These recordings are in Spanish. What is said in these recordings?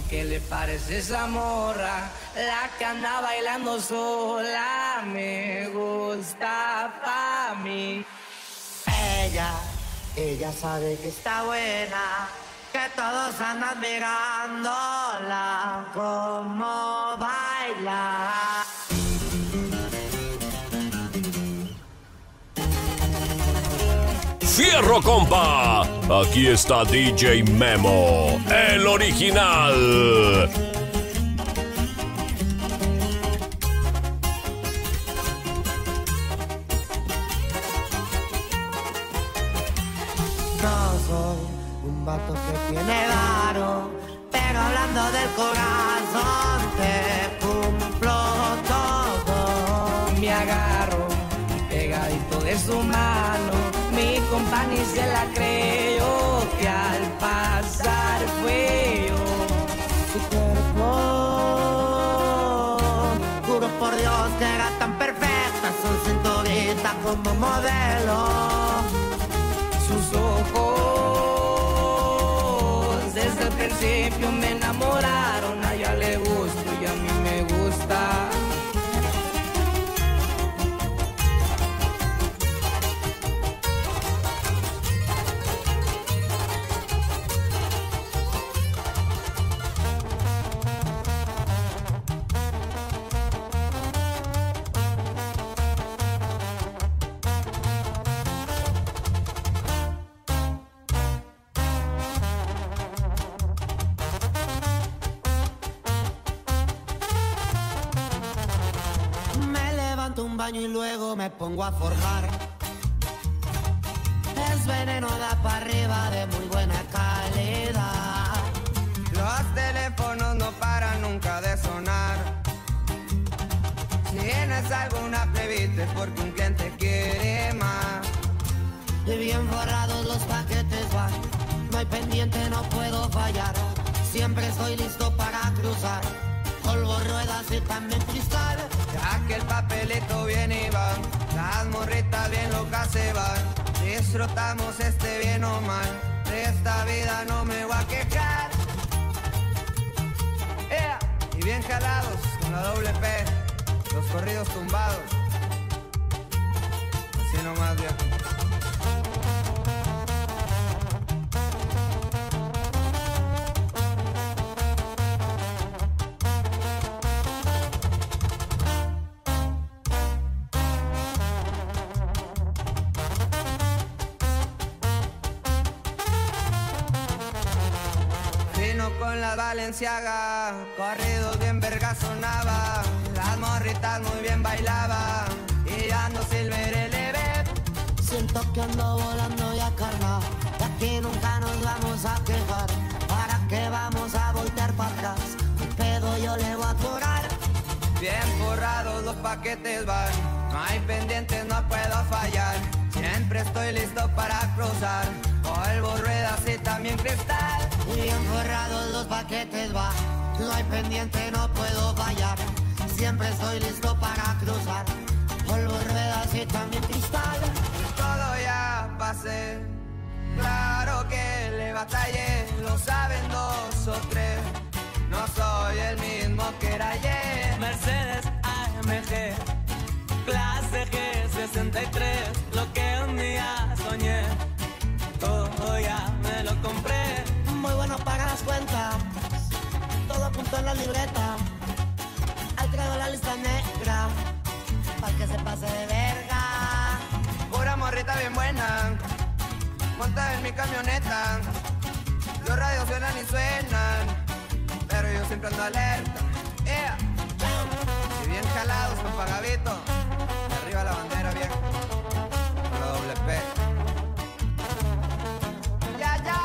¿Qué le parece esa morra? La que anda bailando sola. Me gusta pa' mí. Ella sabe que está buena, que todos andan mirándola como baila. ¡Fierro, compa! Aquí está DJ Memo, el original. No soy un vato que tiene varo, pero hablando del corazón te cumplo todo. Me agarro pegadito de su mano. Mi compa ni se la creyó, que al pasar fue yo. Su cuerpo, juro por Dios que era tan perfecta, su cinturita como modelo. Sus ojos desde el principio me enamoraron. A ella le gusto y a mí me gusta. Un baño y luego me pongo a forjar. Es veneno, da para arriba de muy buena calidad. Los teléfonos no paran nunca de sonar. Si tienes alguna plebita es porque un cliente quiere más. Y bien forrados los paquetes van. No hay pendiente, no puedo fallar. Siempre estoy listo para cruzar. Polvo, ruedas y también cristal. Ya que el papelito viene y va, las morritas bien locas se van. Disfrutamos bien o mal, de esta vida no me voy a quejar. Y bien jalados con la doble P, los corridos tumbados. Así nomás, viejo. Con la Valenciaga, corridos bien verga sonaba. Las morritas muy bien bailaban y ando Silver Eleven. Siento que ando volando ya carnal. De aquí nunca nos vamos a quejar. ¿Para qué vamos a voltear para atrás? Un pedo yo le voy a curar. Bien forrados los paquetes van, no hay pendientes, no puedo fallar. Siempre estoy listo para cruzar. Polvo, ruedas y también cristal. Bien forrados los paquetes va, no hay pendiente, no puedo fallar. Siempre estoy listo para cruzar. Polvo, ruedas y también cristal. Todo ya pasé, claro que le batallé. Lo saben dos o tres, no soy el mismo que era ayer. Mercedes AMG, clase G63, lo que un día soñé, todo ya me lo compré. Muy bueno para las cuentas, todo apuntó en la libreta. Ahí traigo la lista negra, pa' que se pase de verga. Pura morrita bien buena, monta en mi camioneta. Los radios suenan y suenan, pero yo siempre ando alerta. Y bien jalados con Pagavito, arriba la bandera vieja, con la doble P. Ya, ya.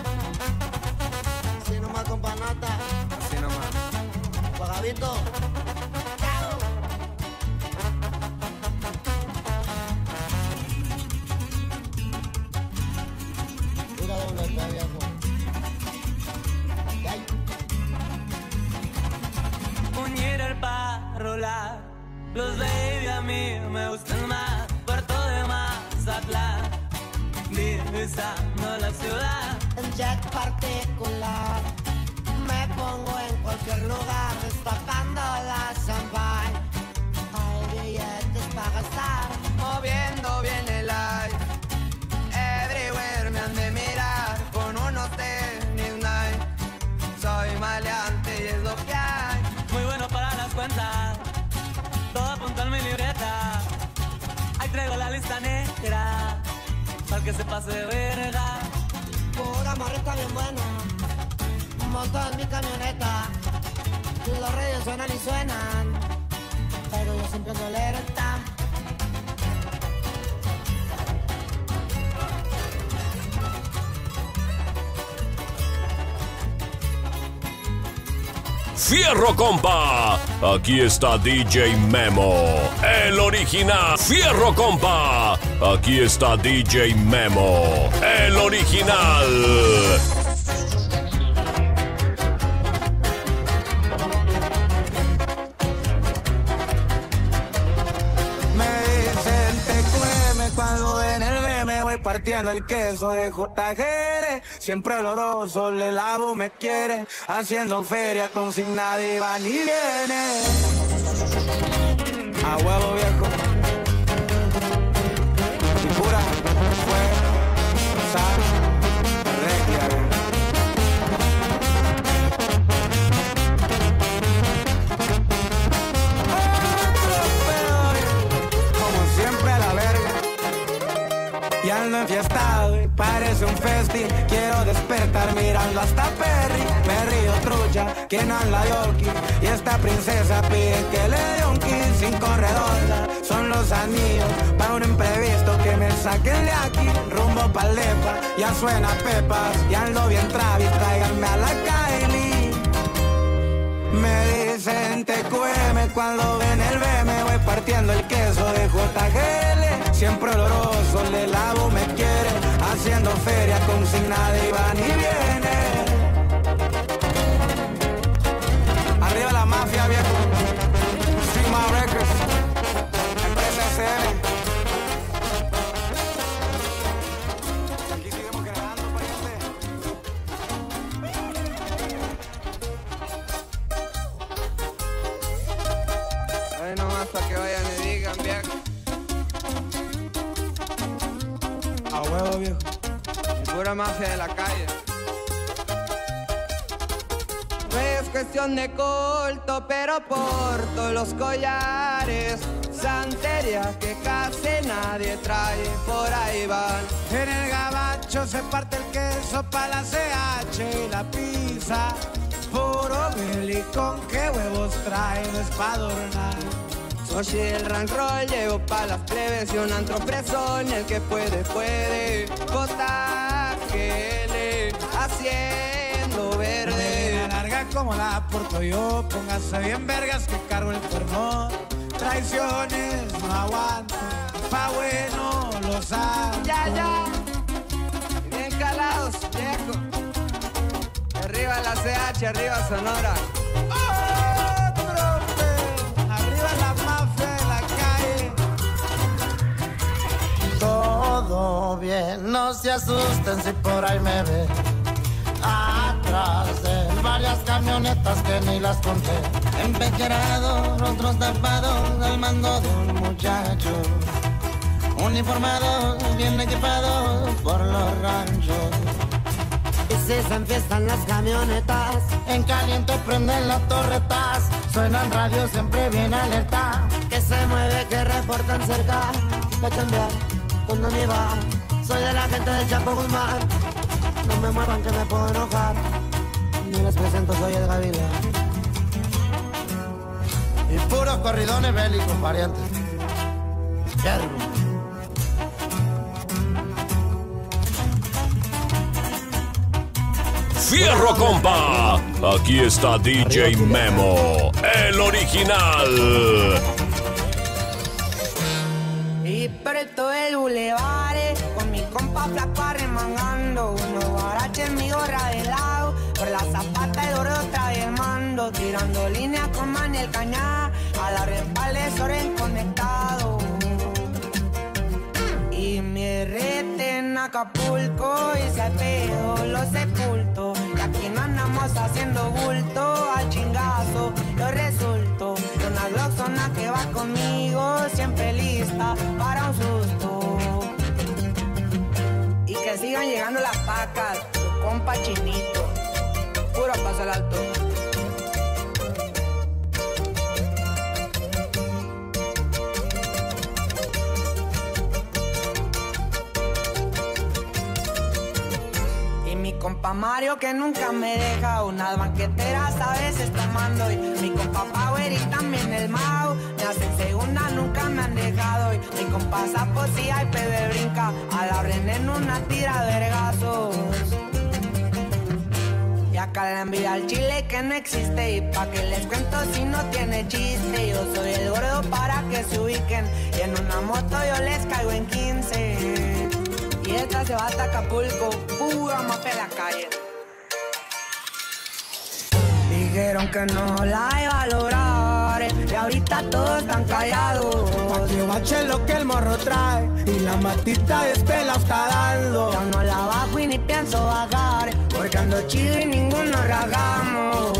Así nomás con panata, Así nomás. Pagavito. Mira dónde está, viejo. Ay. Puñera para rolar, los baby a mí me gustan más. Puerto de Mazatlán, divisando la ciudad. En jet particular, me pongo en cualquier lugar destapando la champagne. Hay billetes para gastar, moviendo bien el live. Everywhere me han de mirar con unos tenis Nike. Soy maleante y es lo que hay. Muy bueno para las cuentas, todo apunta en mi libreta. Ahí traigo la lista negra, para que se pase de verga. pura morrita bien buena, monto en mi camioneta. Los radios suenan y suenan, pero yo siempre ando alerta. ¡Fierro, compa! Aquí está DJ Memo, el original. ¡Fierro, compa! Aquí está DJ Memo, el original. Me dicen TQM cuando en el meme voy partiendo el queso de JGR. Siempre oloroso, le lavo, me quiere. Haciendo feria con sin nadie va ni viene. A huevo viejo. Y pura fue sal regia. Como siempre a la verga. Y ando enfiestado y parece un festi. Quiero despertar mirando hasta Perry. Me río trucha, que no anda yoki. Y esta princesa pide que le dé un kiss. 5 redondas son los anillos para un imprevisto que me saquen de aquí. Rumbo pa'l depa, ya suena Pepas. Y ando bien Travis, tráiganme a la Kylie. Me dicen TQM cuando ven el BM. Voy partiendo el queso de JGL. Siempre oloroso, le lavo, me quiere. Haciendo feria con sin nadie va ni viene. Arriba la mafia, viejo. Sigma Records, empresa SN. Aquí seguimos grabando, pariente. Ahí nomás para que vayan y digan, viejo. A huevo, viejo. Pura mafia de la calle. No es cuestión de culto, pero porto los collares. Santería que casi nadie trae, por ahí van. En el gabacho se parte el queso pa' la CH y la pizza. Puro Billy, con qué huevos trae, no es pa' adornar. Soy el rank roll, llevo pa' las plebes y un antro presón. El que puede, puede. Cotaquele, haciendo verde. Una larga como la porto yo. Póngase bien vergas que cargo el fermón. Traiciones no aguanto, pa' bueno los amo. Ya, ya. Bien calados, viejo. Arriba la CH, arriba Sonora. Arriba la mafia de la calle. Todo bien, no se asusten si por ahí me ven. Atrás de varias camionetas que ni las conté. Empequerado, rostros tapados al mando de un muchacho. Uniformado, bien equipado por los ranchos. Y si se enfiestan las camionetas, en caliente prenden las torretas. Suenan radios siempre bien alerta. Que se mueve, que reportan cerca. Va a cambiar, cuando me va. Soy de la gente de Chapo Guzmán. No me muevan que me puedo enojar. Ni les presento, soy el Gavilán. Y puros corridones bélicos, parientes. Yergo. ¡Fierro, compa! Aquí está DJ Memo, el original. Y por todo el bulevar, con mi compa flaco arremangando. Unos guaraches en mi gorra de lado, por la zapata el oro trae el mando. Tirando líneas con Maniel Cañá, a la respalde Soren conectado. Y mi rete en Acapulco, y se pedo lo sepulto. Y aquí no anda andamos haciendo bulto al chingazo. Yo resulto de una gloxona que va conmigo, siempre lista para un susto. Y que sigan llegando las pacas, tu compa Chinito, puro paso al alto. Mi compa Mario que nunca me deja, unas banqueteras a veces tomando. Y mi compa Power y también el Mau, me hacen segunda, nunca me han dejado. Y mi compa Sapo si hay pebe brinca, a la René en una tira de vergazos. Y acá la envidia al chile que no existe, y pa' que les cuento si no tiene chiste. Yo soy el gordo para que se ubiquen, y en una moto yo les caigo en 15. Y esta se va hasta Acapulco, pura mafia en la calle. Dijeron que no la iba a lograr, y ahorita todos están callados. Pa' que bache lo que el morro trae, y la matita de este la está dando. Ya no la bajo y ni pienso bajar, porque ando chido y ninguno ragamos.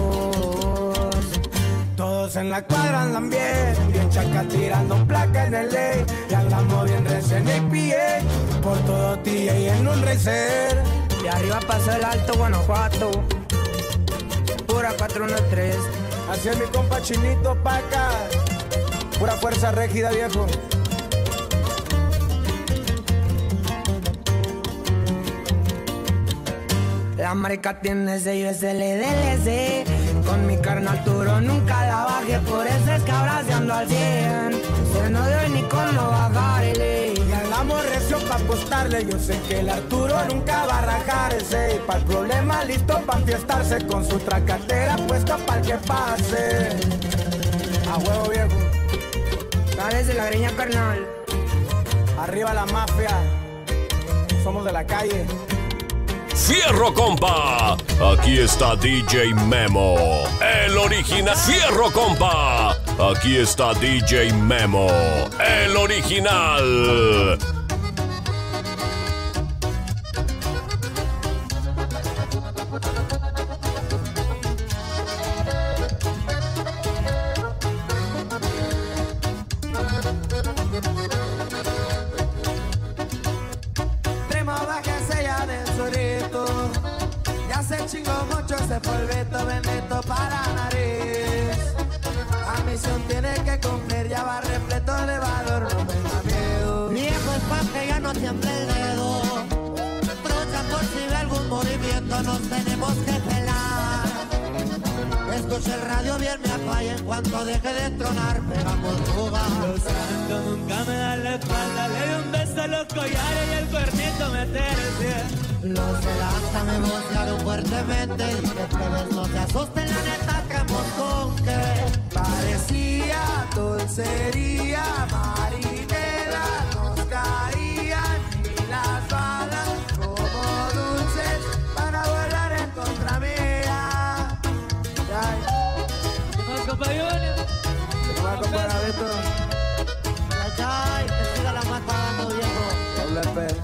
Todos en la cuadra andan bien chaca tirando placa en el ley. Y andamos bien recién en pie, por todo tía y en un racer. De arriba pasó el Alto Guanajuato, pura 413. Así es mi compa Chinito pa' acá, pura fuerza rígida viejo. La marca tiene sello SLDLC. Con mi carnal Arturo nunca la bajé, por eso es que ahora se ando al 100. Se no doy ni cómo bajarle. Y andamos recio pa' apostarle. Yo sé que el Arturo nunca va a rajarse. Y pa' el problema listo pa' enfiestarse, con su tracatera puesta pa'l que pase. A huevo viejo. Dale de la greña, carnal. Arriba la mafia, somos de la calle. ¡Fierro, compa! Aquí está DJ Memo, el original. ¡Fierro, compa! Aquí está DJ Memo, el original. Ese polvito bendito para nariz. La misión tiene que cumplir, ya va repleto de valor, no tenga miedo. Viejo es pa' que ya no tiemble el dedo. Trucha por si ve algún movimiento, nos tenemos que pelar. Escucha el radio bien, me apague en cuanto deje de tronar, pegamos jugar. Los santos nunca me dan la espalda, le doy un beso a los collares y el cuernito me tercia. Los de lanza me vocearon fuertemente, dije plebes no se asusten, la neta creemos con que parecía dulcería, marinera, nos caían y las balas como dulces para volar en contra mía. ¿Qué más, compa Junior? ¿Qué más, compa Gavito? Ay, que siga la mata dando viejo. Doble P.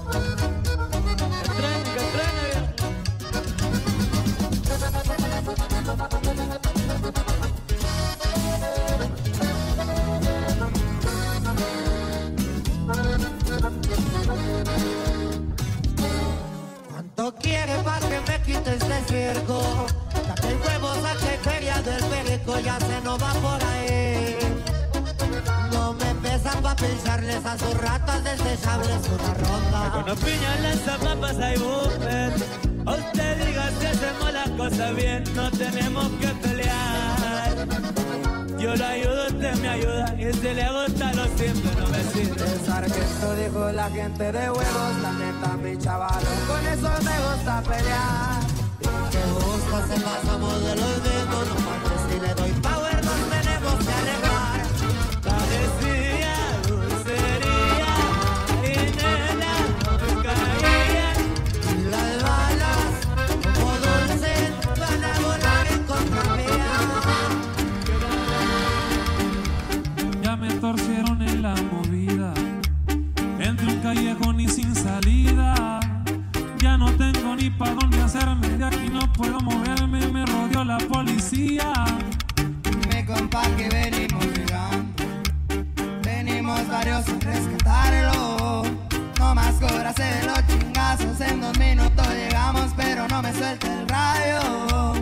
¿Cuánto quieres pa' que me quites de circo? Saque el huevo, saque feria del perico, ya se nos va por ahí. No me pesan pa' pensarles a sus ratas desechables una ronda. Con los piñales, papas hay buffet. A usted diga si hacemos las cosas bien, no tenemos que pelear. Yo lo ayudo, usted me ayuda, y si le gusta lo siento, no me sirve. El sargento dijo la gente de huevos, la neta mi chaval, con eso me gusta pelear. Que buscas en la somos de los mismos, no mames si le doy power, nos tenemos que arreglar. Parecía dulcería, marinera, nos caía. Y las balas, como dulces, van a volar en contra mía. Ya me torcieron en la movida, entre un callejón y sin salida. Ya no tengo tengo ni pa' dónde hacerme, de aquí no puedo moverme, me rodeó la policía. Mi compa que venimos llegando, venimos varios a rescatarlo. No más cobrarse de los chingazos, en 2 minutos llegamos, pero no me suelta el radio.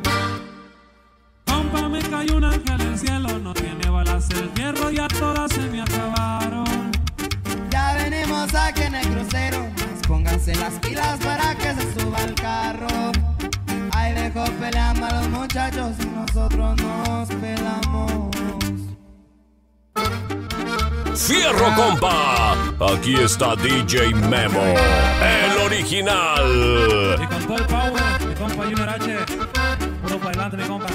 Compa, me cayó un ángel del cielo, no tiene balas el fierro, ya todas se me acabaron. Ya venimos aquí en el crucero, más pónganse las pilas para que se suba al carro. Ahí dejó peleando a los muchachos y nosotros nos pelamos. Fierro compa, aquí está DJ Memo, el original. Y con todo el power, mi compa Junior H, puro para adelante mi compa.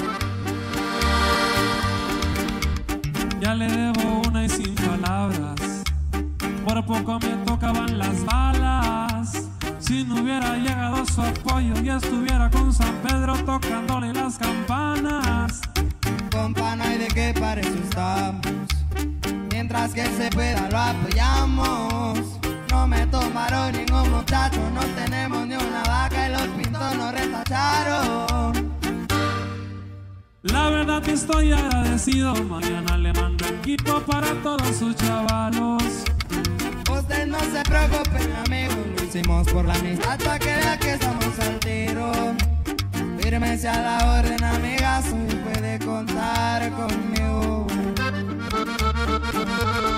Ya le debo una y sin palabras, por poco me tocaban las balas. Si no hubiera llegado su apoyo y estuviera con San Pedro tocándole las campanas. Compa, no hay de qué para eso estamos, mientras que se pueda lo apoyamos. No me tomaron ningún muchacho, no tenemos ni una vaca y los pintos nos retacharon. La verdad que estoy agradecido, mañana le mando equipo para todos sus chavalos. Usted no se preocupe, amigo, lo hicimos por la amistad para que vea que estamos al tiro. Fírmese a la orden, amigazo, y puede contar conmigo.